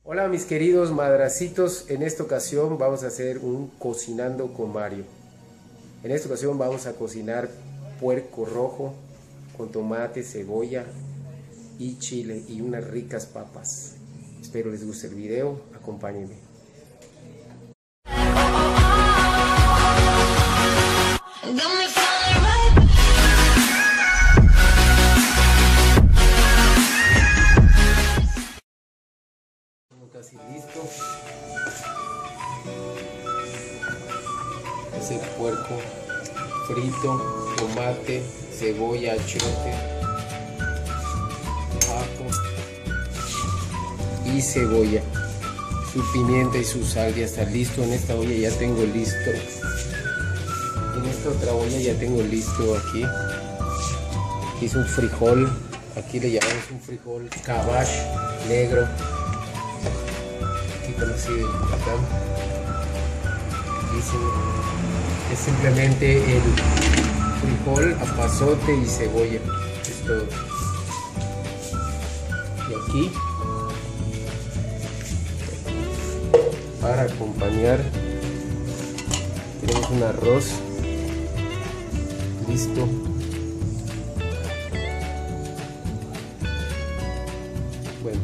Hola mis queridos madracitos, en esta ocasión vamos a hacer un cocinando con Mario. En esta ocasión vamos a cocinar puerco rojo con tomate, cebolla y chile y unas ricas papas. Espero les guste el video, acompáñenme. Casi listo. Es el puerco frito, tomate, cebolla, achiote, ajo y cebolla, su pimienta y su sal. Ya está listo. En esta olla ya tengo listo. En esta otra olla ya tengo listo aquí. Aquí es un frijol. Aquí le llamamos un frijol cabash negro. Así de Yucatán. Es simplemente el frijol, apazote y cebolla, es todo. Y aquí, para acompañar, tenemos un arroz listo. Bueno,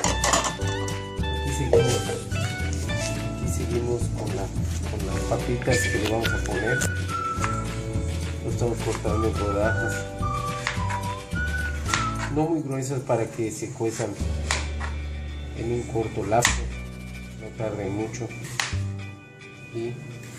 aquí seguimos con las papitas que le vamos a poner. Lo estamos cortando en rodajas, no muy gruesas, para que se cuezan en un corto lapso, no tarden mucho. Y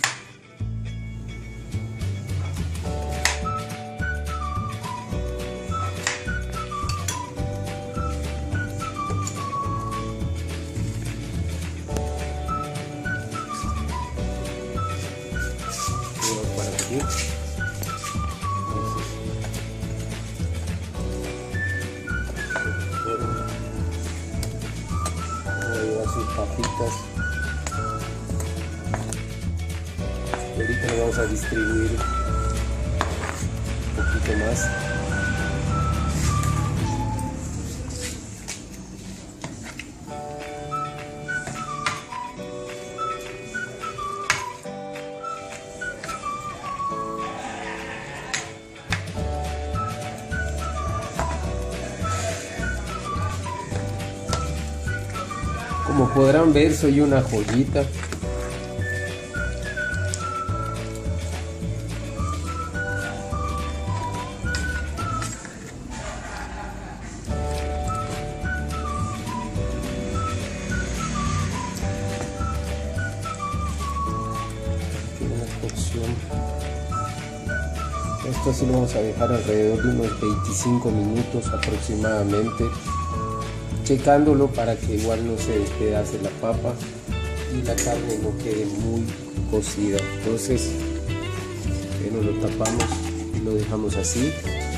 sus papitas. Y ahorita le vamos a distribuir un poquito más. Como podrán ver, soy una joyita. Tiene una cocción. Esto sí lo vamos a dejar alrededor de unos 25 minutos aproximadamente, checándolo para que igual no se despedace la papa y la carne no quede muy cocida. Entonces, bueno, lo tapamos y lo dejamos así.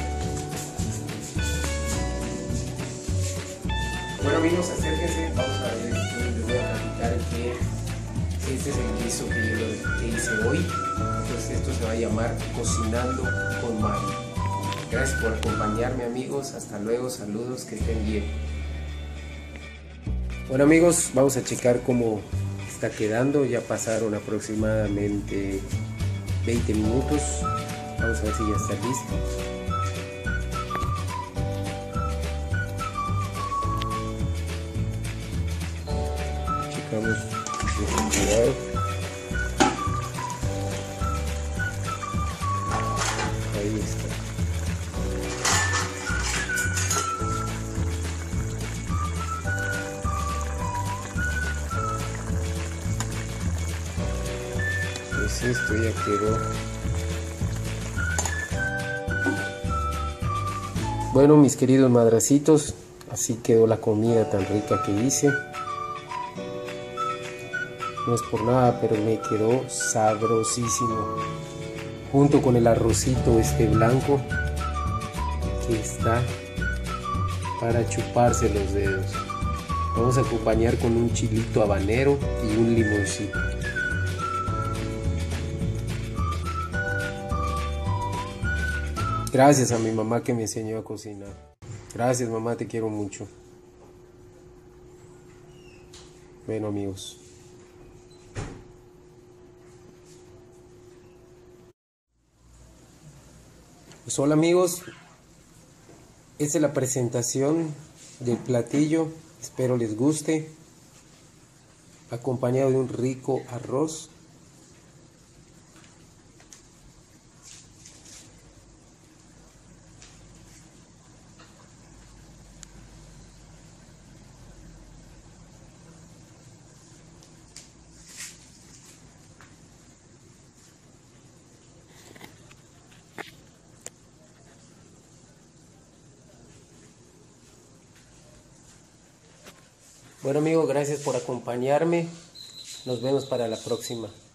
Bueno amigos, acérquense, vamos a ver, les voy a platicar que este es el guiso que hice hoy. Entonces esto se va a llamar Cocinando con Mario. Gracias por acompañarme amigos, hasta luego, saludos, que estén bien. Bueno amigos, vamos a checar cómo está quedando. Ya pasaron aproximadamente 20 minutos. Vamos a ver si ya está listo. Checamos con cuidado. Ahí está. Pues esto ya quedó. Bueno mis queridos madracitos, así quedó la comida tan rica que hice. No es por nada, pero me quedó sabrosísimo, junto con el arrocito blanco, que está para chuparse los dedos. Vamos a acompañar con un chilito habanero y un limoncito. Gracias a mi mamá que me enseñó a cocinar. Gracias mamá, te quiero mucho. Bueno, amigos. Pues hola amigos, esta es la presentación del platillo, espero les guste, acompañado de un rico arroz. Bueno amigos, gracias por acompañarme, nos vemos para la próxima.